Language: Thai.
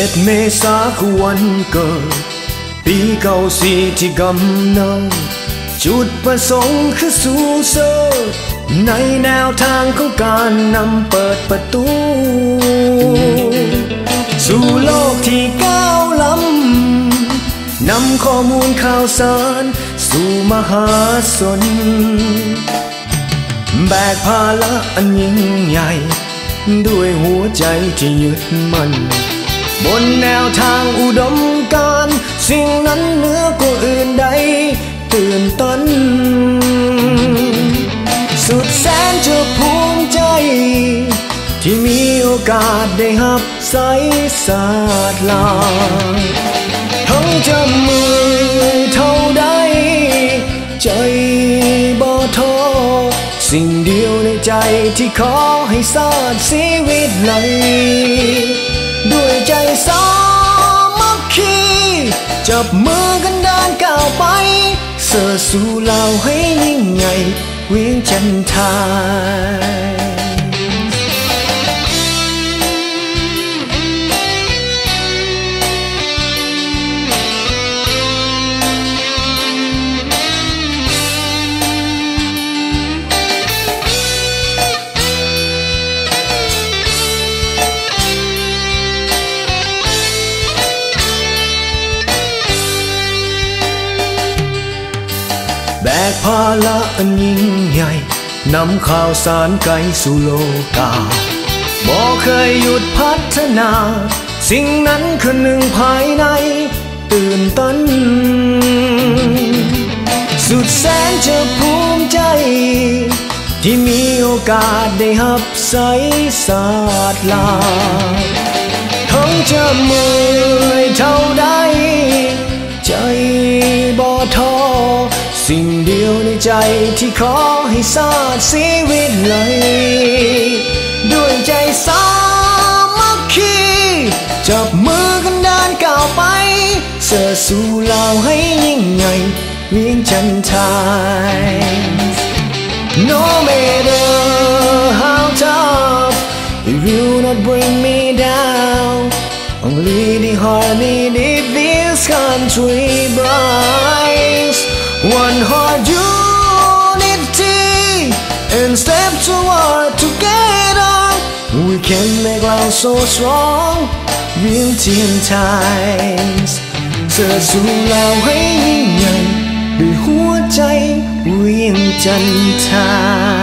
11 เมษาคือวันเกิดปี94ที่กำเนิดจุดประสงค์คือสู่เสริฐในแนวทางของการนำเปิดประตูสู่โลกที่ก้าวล้ำนำข้อมูลข่าวสารสู่มหาชนแบกภาระอันยิ่งใหญ่ด้วยหัวใจที่ยึดมั่นบนแนวทางอุดมการณ์สิ่งนั้นเหนือกว่าอื่นใดตื่นตันสุดแสนจะภูมิใจที่มีโอกาสได้หับใส่ศาสตร์ลาทั้งจะเมื่อยเท่าใดใจบ่ท้อสิ่งเดียวในใจที่ขอให้ศาสตร์ชีวิตไหลด้วยใจสามัคคีจับมือกันเดินก้าวไปเสื่อสู่เหล่าให้ยิ่งใหญ่เวียงจันทร์แบกภาระอันยิ่งใหญ่นำข่าวสารไกลสู่โลกาบ่เคยหยุดพัฒนาสิ่งนั้นคือหนึ่งภายในตื่นตันสุดแสนจะภูมิใจที่มีโอกาสได้หับใส่ศาสตร์ลาทั้งจะเมื่อยเท่าใดใจบ่ท้อสิ่งเดียวในใจที่ขอให้ศาสตร์ชีวิตไหลด้วยใจสามัคคีจับมือกันเดินก้าวไปเสื่อสู่เหล่าให้ยิ่งใหญ่เวียงจันทร์ No matter how tough it will not bring me down only the harmony that this country brings one heart unity and step toward together we can make love so strong เวียงเทียนไทยเสื่อสู่เราให้ยิ่งใหญ่ด้วยหัวใจเวียงจันทร์